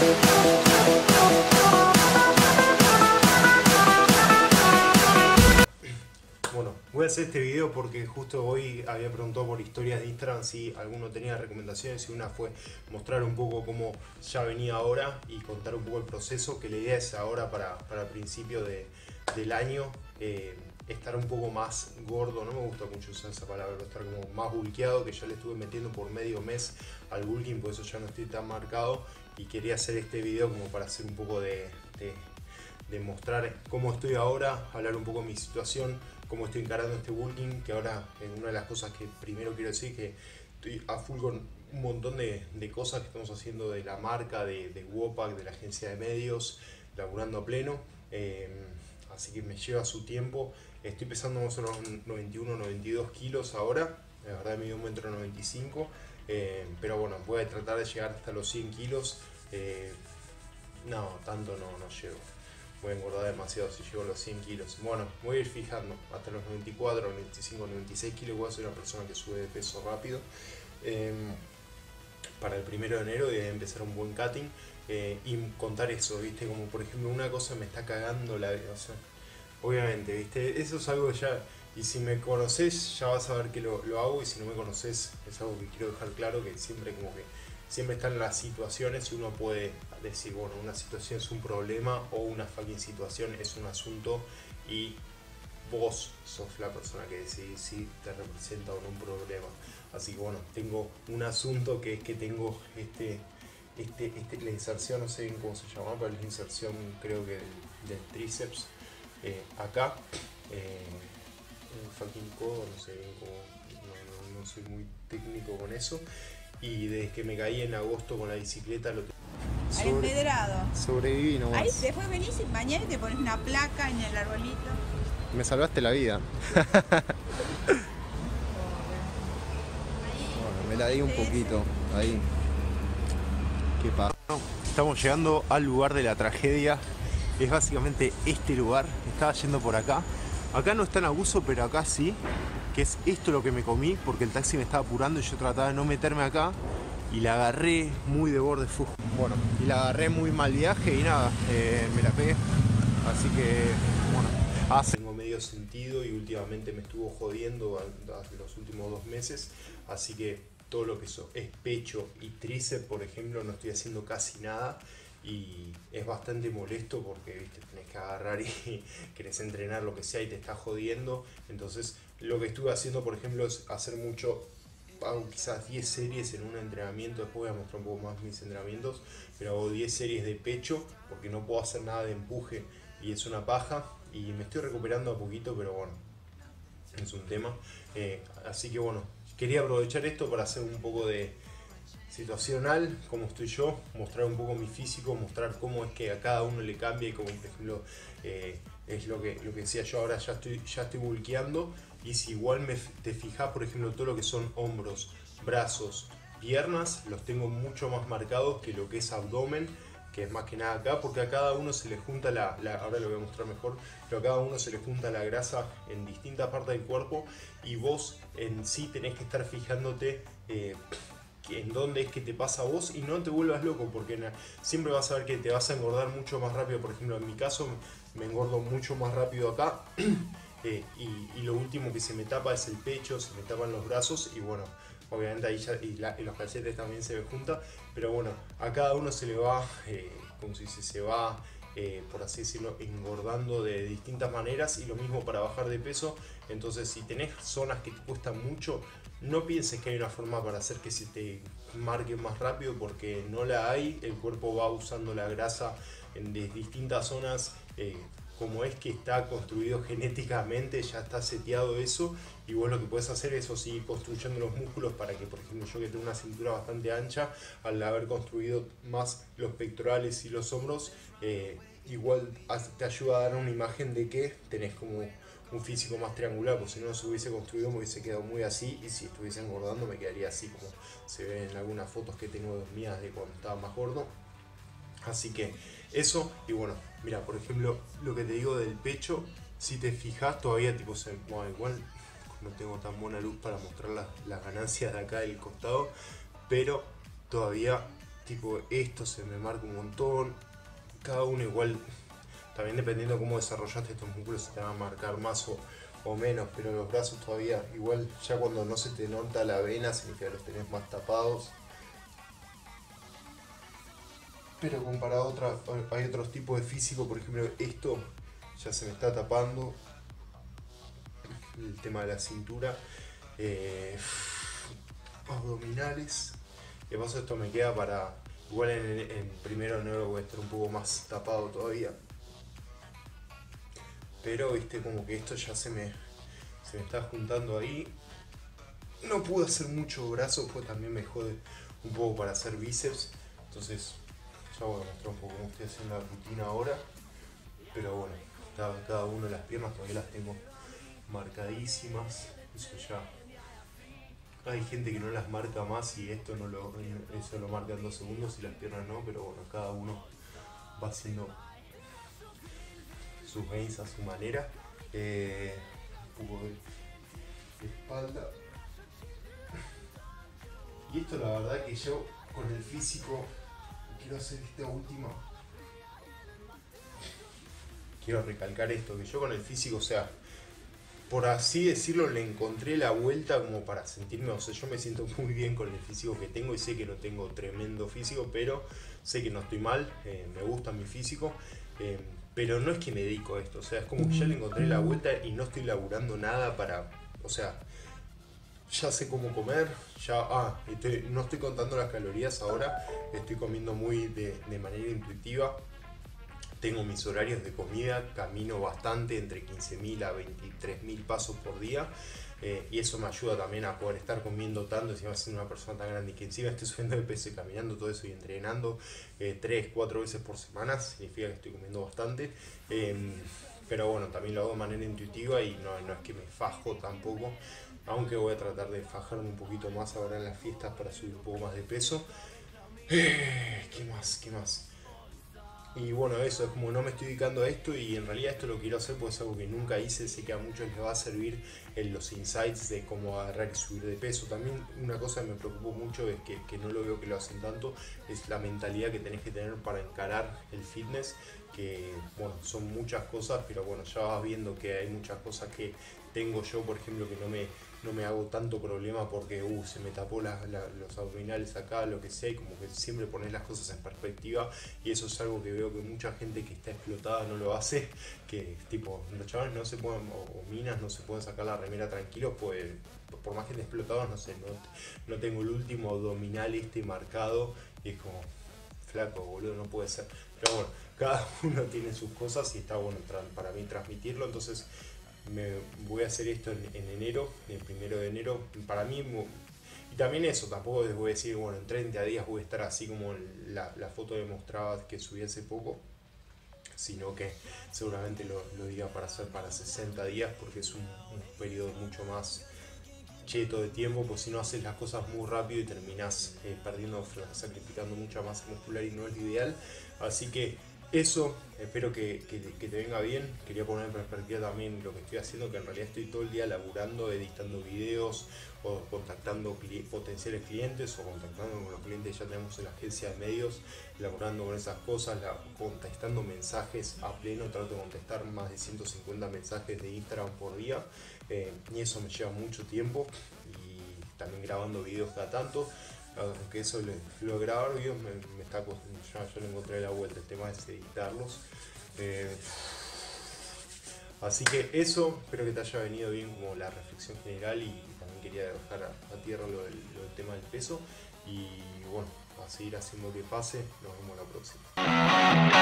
Bueno, voy a hacer este video porque justo hoy había preguntado por historias de Instagram si alguno tenía recomendaciones, y una fue mostrar un poco cómo ya venía ahora y contar un poco el proceso, que la idea es ahora para principio del año estar un poco más gordo. No me gusta mucho usar esa palabra, pero estar como más bulkeado, que ya le estuve metiendo por medio mes al bulking, por eso ya no estoy tan marcado, y quería hacer este video como para hacer un poco de mostrar cómo estoy ahora, hablar un poco de mi situación, cómo estoy encarando este bulking, que ahora es una de las cosas que primero quiero decir, que estoy a full con un montón de cosas que estamos haciendo de la marca, de Wopak, de la agencia de medios, laburando a pleno, así que me lleva su tiempo. Estoy pesando más o menos 91, 92 kilos ahora, la verdad me dio 1,95 m, pero bueno, voy a tratar de llegar hasta los 100 kilos, no, tanto no llego. Voy a engordar demasiado si llego a los 100 kilos. Bueno, voy a ir fijando hasta los 94, 95, 96 kilos. Voy a ser una persona que sube de peso rápido. Para el 1 de enero voy a empezar un buen cutting y contar eso, ¿viste? Como por ejemplo, una cosa me está cagando la vida. O sea, obviamente, ¿viste? Eso es algo ya. Y si me conoces, ya vas a ver que lo hago. Y si no me conoces, es algo que quiero dejar claro, que siempre como que siempre están las situaciones y uno puede decir, bueno, una situación es un problema o una fucking situación es un asunto, y vos sos la persona que decidís si te representa o no un problema. Así que bueno, tengo un asunto que es que tengo la inserción, no sé bien cómo se llama, pero la inserción creo que del tríceps acá, el fucking codo, no sé bien cómo, no soy muy técnico con eso. Y desde que me caí en agosto con la bicicleta lo tengo empedrado. Sobreviví nomás. Ahí después venís y mañana te pones una placa en el arbolito. Me salvaste la vida. Bueno, me la di un poquito ahí. ¿Qué pasa? Estamos llegando al lugar de la tragedia. Es básicamente este lugar. Estaba yendo por acá. Acá no está en abuso, pero acá sí. Que es esto lo que me comí, porque el taxi me estaba apurando y yo trataba de no meterme acá, y la agarré muy de borde. Bueno, y la agarré muy mal viaje y nada, me la pegué. Así que, bueno, tengo medio sentido y últimamente me estuvo jodiendo los últimos 2 meses, así que todo lo que es pecho y tríceps, por ejemplo, no estoy haciendo casi nada. Y es bastante molesto porque, viste, tenés que agarrar y querés entrenar lo que sea y te está jodiendo. Entonces lo que estuve haciendo, por ejemplo, es hacer mucho, hago quizás 10 series en un entrenamiento. Después voy a mostrar un poco más mis entrenamientos, pero hago 10 series de pecho porque no puedo hacer nada de empuje y es una paja, y me estoy recuperando a poquito, pero bueno, es un tema. Así que bueno, quería aprovechar esto para hacer un poco de situacional, cómo estoy yo, mostrar un poco mi físico, mostrar cómo es que a cada uno le cambia, y como por ejemplo es lo que decía yo, ahora ya estoy bulkeando, y si igual te fijas, por ejemplo, todo lo que son hombros, brazos, piernas, los tengo mucho más marcados que lo que es abdomen, que es más que nada acá, porque a cada uno se le junta ahora lo voy a mostrar mejor, pero a cada uno se le junta la grasa en distintas partes del cuerpo, y vos en sí tenés que estar fijándote en dónde es que te pasa a vos, y no te vuelvas loco, porque siempre vas a ver que te vas a engordar mucho más rápido. Por ejemplo, en mi caso me engordo mucho más rápido acá, y lo último que se me tapa es el pecho, se me tapan los brazos, y bueno, obviamente ahí ya, y los cachetes también se me junta, pero bueno, a cada uno se le va, como se dice, se va, por así decirlo, engordando de distintas maneras, y lo mismo para bajar de peso. Entonces, si tenés zonas que te cuestan mucho, no pienses que hay una forma para hacer que se te marque más rápido, porque no la hay. El cuerpo va usando la grasa de distintas zonas, como es que está construido genéticamente, ya está seteado eso, y vos lo que puedes hacer es seguir construyendo los músculos para que, por ejemplo, yo que tengo una cintura bastante ancha, al haber construido más los pectorales y los hombros, igual te ayuda a dar una imagen de que tenés como un físico más triangular, porque si no se hubiese construido me hubiese quedado muy así, y si estuviese engordando me quedaría así como se ve en algunas fotos que tengo mías de cuando estaba más gordo. Así que eso, y bueno, mira, por ejemplo, lo que te digo del pecho, si te fijas todavía tipo bueno, igual no tengo tan buena luz para mostrar las ganancias de acá del costado, pero todavía tipo esto se me marca un montón. Cada uno igual, también dependiendo de cómo desarrollaste estos músculos se te van a marcar más o menos, pero los brazos todavía, igual ya cuando no se te nota la vena significa que los tenés más tapados. Pero comparado a hay otros tipos de físico, por ejemplo esto ya se me está tapando, el tema de la cintura, abdominales. De paso esto me queda para, igual en primero de enero voy a estar un poco más tapado todavía. Pero viste como que esto ya se me está juntando ahí. No pude hacer mucho brazo, pues también me jode un poco para hacer bíceps. Entonces ya voy a mostrar un poco cómo estoy haciendo la rutina ahora. Pero bueno, cada uno de las piernas todavía las tengo marcadísimas. Eso ya. Hay gente que no las marca más y esto eso lo marca en 2 segundos y las piernas no, pero bueno, cada uno va haciendo sus gains a su manera. Un poco de espalda. Y esto la verdad que yo con el físico quiero hacer esta última. Quiero recalcar esto, que yo con el físico, o sea, por así decirlo, le encontré la vuelta como para sentirme, o sea, yo me siento muy bien con el físico que tengo y sé que no tengo tremendo físico, pero sé que no estoy mal, me gusta mi físico, pero no es que me dedico a esto, o sea, es como que ya le encontré la vuelta y no estoy laburando nada para, o sea, ya sé cómo comer, no estoy contando las calorías ahora, estoy comiendo muy de manera intuitiva. Tengo mis horarios de comida, camino bastante, entre 15.000 a 23.000 pasos por día, y eso me ayuda también a poder estar comiendo tanto, encima siendo una persona tan grande y que encima estoy subiendo de peso y caminando todo eso y entrenando 3-4 veces por semana, significa que estoy comiendo bastante, pero bueno, también lo hago de manera intuitiva y no es que me fajo tampoco, aunque voy a tratar de fajarme un poquito más ahora en las fiestas para subir un poco más de peso. ¿Qué más? Y bueno, eso es como no me estoy dedicando a esto y en realidad esto lo quiero hacer porque es algo que nunca hice, sé que a muchos les va a servir en los insights de cómo agarrar y subir de peso. También una cosa que me preocupó mucho es que no lo veo que lo hacen tanto, es la mentalidad que tenés que tener para encarar el fitness, que bueno, son muchas cosas, pero bueno, ya vas viendo que hay muchas cosas que tengo yo, por ejemplo, que no me hago tanto problema porque se me tapó los abdominales acá, lo que sea, y como que siempre pones las cosas en perspectiva, y eso es algo que veo que mucha gente que está explotada no lo hace, que tipo, los chavales no se pueden, o minas no se pueden sacar la remera tranquilos, pues por más que estén explotados, no sé, no tengo el último abdominal marcado, y es como, flaco, boludo, no puede ser. Pero bueno, cada uno tiene sus cosas y está bueno para mí transmitirlo, entonces me voy a hacer esto en enero, el 1 de enero, para mí, y también eso, tampoco les voy a decir, bueno, en 30 días voy a estar así como la foto que mostraba que subí hace poco, sino que seguramente lo diga para hacer para 60 días, porque es un periodo mucho más cheto de tiempo, pues si no haces las cosas muy rápido y terminas sacrificando mucha masa muscular y no es lo ideal, así que eso, espero que te venga bien. Quería poner en perspectiva también lo que estoy haciendo, que en realidad estoy todo el día laburando, editando videos o contactando potenciales clientes o contactando con los clientes que ya tenemos en la agencia de medios, laburando con esas cosas, contestando mensajes a pleno, trato de contestar más de 150 mensajes de Instagram por día, y eso me lleva mucho tiempo, y también grabando videos cada tanto. Aunque eso lo de grabar videos me está costando, yo le encontré la vuelta, el tema es editarlos. Así que eso, espero que te haya venido bien como la reflexión general, y también quería dejar a tierra lo del tema del peso. Y bueno, a seguir haciendo que pase, nos vemos la próxima.